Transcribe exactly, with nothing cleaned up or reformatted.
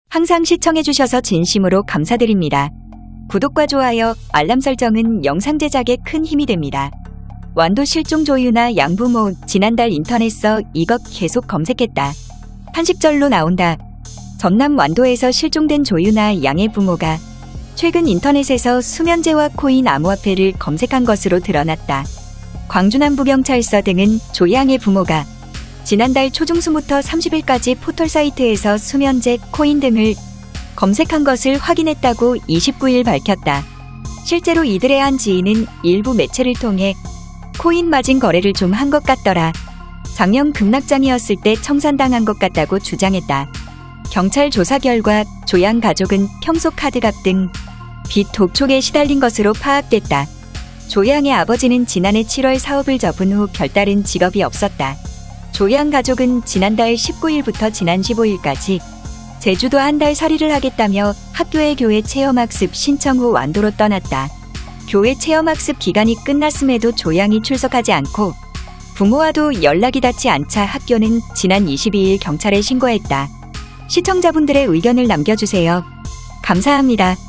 항상 시청해주셔서 진심으로 감사드립니다. 구독과 좋아요, 알람 설정은 영상 제작에 큰 힘이 됩니다. 완도 실종 조유나 양부모 지난달 인터넷서 이거 계속 검색했다. 한식절로 나온다. 전남 완도에서 실종된 조유나 양의 부모가 최근 인터넷에서 수면제와 코인 암호화폐를 검색한 것으로 드러났다. 광주남부경찰서 등은 조양의 부모가 지난달 초중순부터 삼십 일까지 포털사이트에서 수면제, 코인 등을 검색한 것을 확인했다고 이십구 일 밝혔다. 실제로 이들의 한 지인은 일부 매체를 통해 코인 마진 거래를 좀 한 것 같더라. 작년 급락장이었을 때 청산당한 것 같다고 주장했다. 경찰 조사 결과 조양 가족은 평소 카드값 등 빚 독촉에 시달린 것으로 파악됐다. 조양의 아버지는 지난해 칠월 사업을 접은 후 별다른 직업이 없었다. 조양 가족은 지난달 십구 일부터 지난 십오 일까지 제주도 한 달 살이를 하겠다며 학교의 교회 체험학습 신청 후 완도로 떠났다. 교회 체험학습 기간이 끝났음에도 조양이 출석하지 않고 부모와도 연락이 닿지 않자 학교는 지난 이십이 일 경찰에 신고했다. 시청자분들의 의견을 남겨주세요. 감사합니다.